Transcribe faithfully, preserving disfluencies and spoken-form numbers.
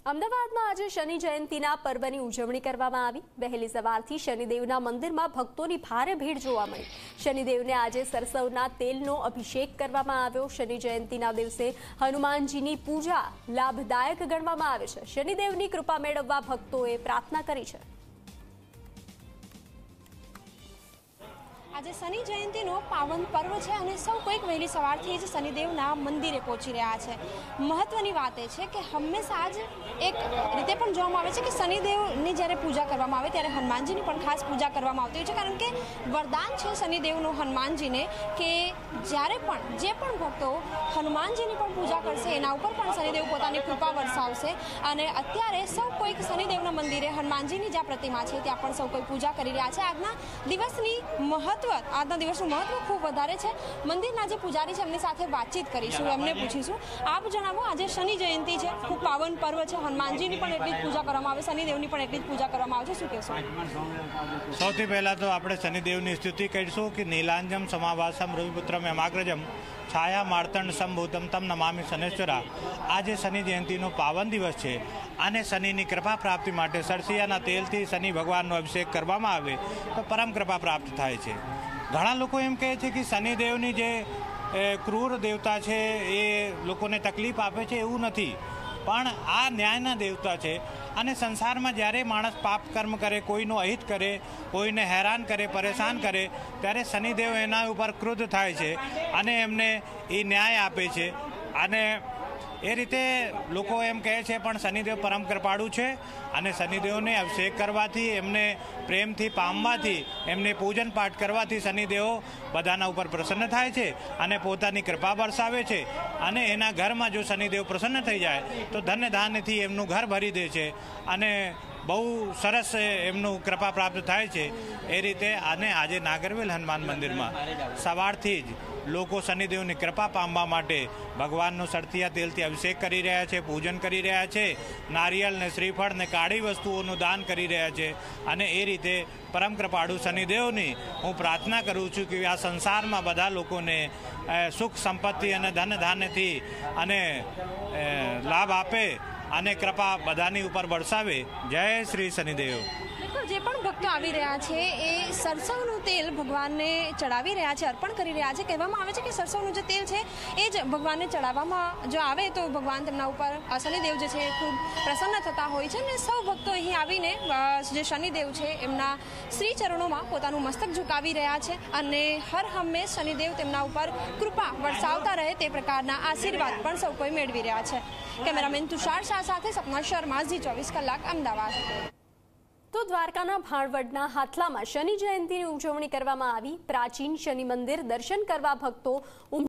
અમદાવાદમાં આજે શનિ જયંતીના પર્વની ઉજવણી કરવામાં આવી। વહેલી સવારથી શનિદેવના મંદિરમાં ભક્તોની ભારે ભીડ જોવા મળી। શનિદેવને આજે સરસવના તેલનો અભિષેક કરવામાં આવ્યો। શનિ જયંતીના દિવસે હનુમાનજીની પૂજા લાભદાયક ગણવામાં આવે છે। શનિદેવની કૃપા મેળવવા ભક્તોએ પ્રાર્થના કરી છે। आज शनि जयंती पावन पर्व है और सौ कोईक वहेली सवारथी ज शनिदेवना मंदिरे पहुंची रह्या छे। महत्वनी वात ए छे के हमेशा आज एक रीते पण जोवामां आवे छे के शनिदेवनी ज्यारे पूजा करवामां आवे त्यारे हनुमानजीनी पण खास पूजा करवामां आवती होय छे, कारण के वरदान छे शनिदेवनो हनुमानजीने के ज्यारे पण जे पण भक्तो हनुमानजीनी पण पूजा करशे एना उपर पण शनिदेव पोतानी कृपा वरसावशे। अने अत्यारे सौ कोईक शनिदेवना मंदिरे हनुमानजीनी ज्या प्रतिमा छे त्यां पण सौ कोई पूजा करी रह्या छे। आजना दिवसनी महत्व આજના દિવસનું મહત્વ ખૂબ વધારે છે। મંદિરના જે પૂજારી છે એમની સાથે વાતચીત કરીશું, એમને પૂછીશું આપ જણાવો આજે શનિ જયંતી છે, ખૂબ પાવન પર્વ છે, હનુમાનજીની પણ એટલી જ પૂજા કરવામાં આવે, શનિદેવની પણ એટલી જ પૂજા કરવામાં આવે છે, શું કહેશો? સૌથી પહેલા તો આપણે શનિદેવની સ્તુતિ કરીશું કે નીલાંજમ સમાવાસમ રવિપુત્રમ યમાગ્રજમ છાયા માર્તંડ સંભૂતમ તમ નમામિ શનેશ્વરા। આજે શનિ જયંતીનો પાવન દિવસ છે અને શનિની કૃપા પ્રાપ્તિ માટે સરસિયાના તેલથી શનિ ભગવાનનો અભિષેક કરવામાં આવે તો પરમ કૃપા પ્રાપ્ત થાય છે। ઘણા લોકો એમ કહે છે કે શનિદેવની જે ક્રૂર દેવતા છે એ લોકોને તકલીફ આપે છે, એવું નથી, પણ આ ન્યાયના દેવતા છે અને સંસારમાં જ્યારે માણસ પાપ કર્મ કરે, કોઈનું અહિત કરે, કોઈને હેરાન કરે, પરેશાન કરે, ત્યારે શનિદેવ એના ઉપર ક્રુદ્ધ થાય છે અને એમને એ ન્યાય આપે છે। અને એ રીતે લોકો એમ કહે છે, પણ શનિદેવ પરમ કૃપાળુ છે અને શનિદેવને અભિષેક કરવાથી, એમને પ્રેમથી પામવાથી, એમને પૂજન પાઠ કરવાથી શનિદેવ બધાના ઉપર પ્રસન્ન થાય છે અને પોતાની કૃપા વરસાવે છે। અને એના ઘરમાં જો શનિદેવ પ્રસન્ન થઈ જાય તો ધન્ય ધાન્યથી એમનું ઘર ભરી દે છે અને બહુ સરસ એમનું કૃપા પ્રાપ્ત થાય છે। એ રીતે અને આજે નાગરવેલ હનુમાન મંદિરમાં સવારથી જ લોકો શનિદેવની કૃપા પામવા માટે ભગવાનનો સરતિયા તેલથી અભિષેક કરી રહ્યા છે, પૂજન કરી રહ્યા છે, નારિયેળ ને શ્રીફળ ને કાળી વસ્તુઓનું દાન કરી રહ્યા છે। અને એ રીતે પરમ કૃપાળુ શનિદેવની હું પ્રાર્થના કરું છું કે આ સંસારમાં બધા લોકોને સુખ સંપત્તિ અને ધન ધાન્યથી અને લાભ આપે અને કૃપા બધાની ઉપર વરસાવે। જય શ્રી શનિદેવ। જે પણ ભક્તો આવી રહ્યા છે એ સરસવનું તેલ ભગવાનને ચડાવી રહ્યા છે, અર્પણ કરી રહ્યા છે। કહેવામાં આવે છે કે સરસવનું જે તેલ છે એ જ ભગવાનને ચડાવવામાં જો આવે તો ભગવાન તેમના ઉપર શનિદેવ જે છે ખૂબ પ્રસન્ન થતા હોય છે। અને સૌ ભક્તો અહીં આવીને જે શનિદેવ છે એમના શ્રી ચરણોમાં પોતાનું મસ્તક ઝુકાવી રહ્યા છે અને હર હંમેશ શનિદેવ તેમના ઉપર કૃપા વરસાવતા રહે તે પ્રકારના આશીર્વાદ પણ સૌ કોઈ મેળવી રહ્યા છે। કેમેરામેન તુષાર શાહ સાથે સપના શર્મા, ઝી ચોવીસ કલાક, અમદાવાદ। તો દ્વારકાના ભાણવડના હાથલામાં શનિ જયંતીની ઉજવણી કરવામાં આવી। પ્રાચીન શનિ મંદિર દર્શન કરવા ભક્તો